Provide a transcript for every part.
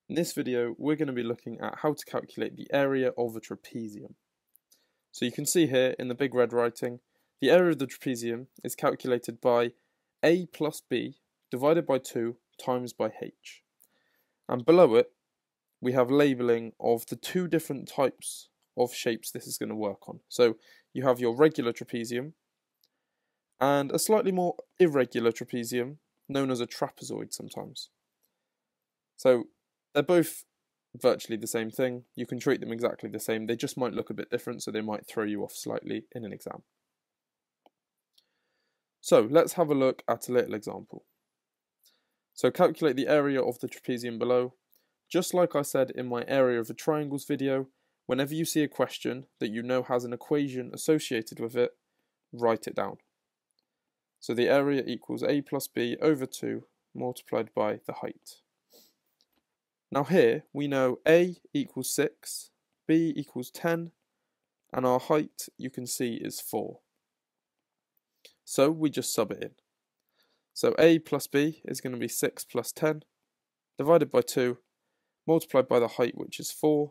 In this video, we're going to be looking at how to calculate the area of a trapezium. So you can see here in the big red writing, the area of the trapezium is calculated by a plus b divided by 2 times by h. And below it, we have labelling of the two different types of shapes this is going to work on. So you have your regular trapezium and a slightly more irregular trapezium known as a trapezoid sometimes. So they're both virtually the same thing. You can treat them exactly the same. They just might look a bit different, so they might throw you off slightly in an exam. So let's have a look at a little example. So calculate the area of the trapezium below. Just like I said in my area of the triangles video, whenever you see a question that you know has an equation associated with it, write it down. So the area equals a plus b over 2 multiplied by the height. Now here we know a equals 6, b equals 10, and our height you can see is 4. So we just sub it in. So a plus b is going to be 6 plus 10 divided by 2 multiplied by the height, which is 4.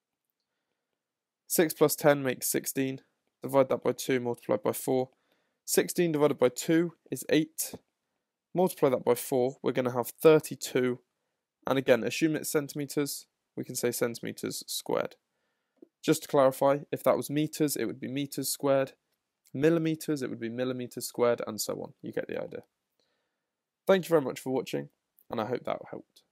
6 plus 10 makes 16. Divide that by 2 multiplied by 4. 16 divided by 2 is 8. Multiply that by 4, we're going to have 32. And again, assume it's centimetres, we can say centimetres squared. Just to clarify, if that was metres, it would be metres squared. Millimetres, it would be millimetres squared, and so on. You get the idea. Thank you very much for watching, and I hope that helped.